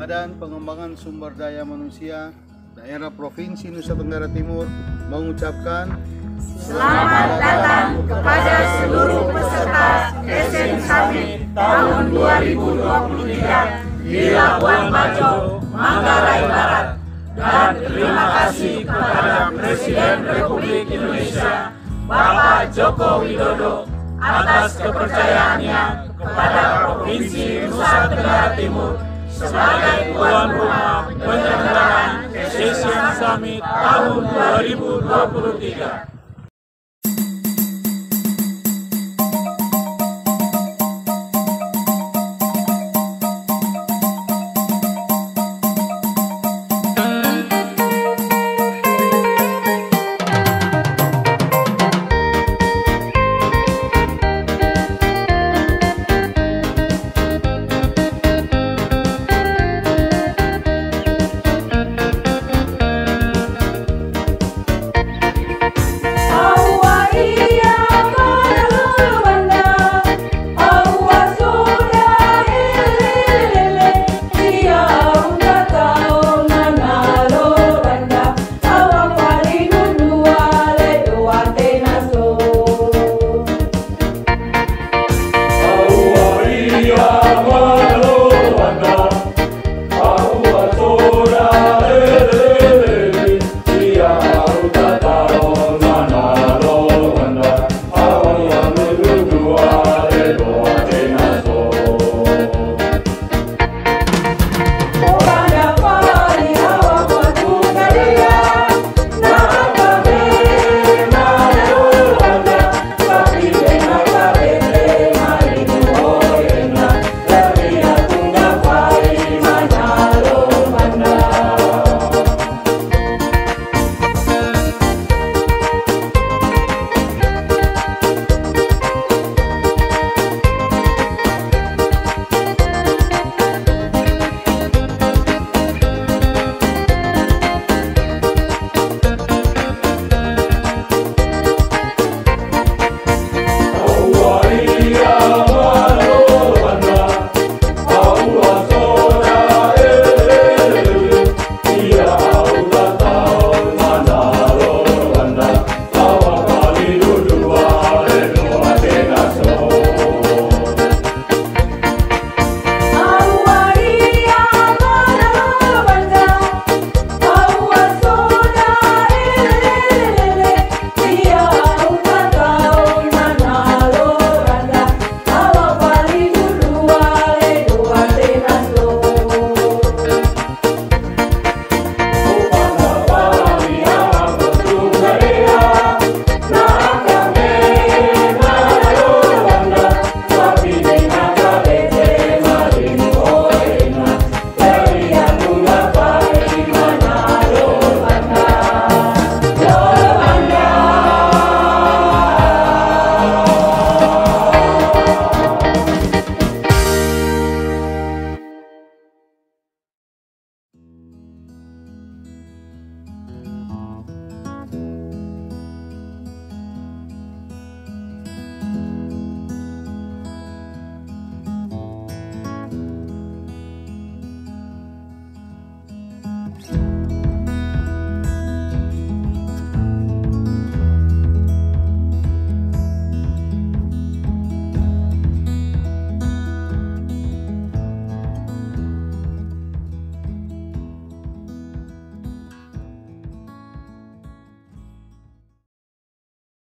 Badan Pengembangan Sumber Daya Manusia Daerah Provinsi Nusa Tenggara Timur mengucapkan selamat datang kepada seluruh peserta Asian Summit tahun 2023 di Labuan Bajo, Manggarai Barat. Dan terima kasih kepada Presiden Republik Indonesia Bapak Joko Widodo atas kepercayaannya kepada Provinsi Nusa Tenggara Timur sebagai tuan rumah penyelenggaraan Asian Summit tahun 2023.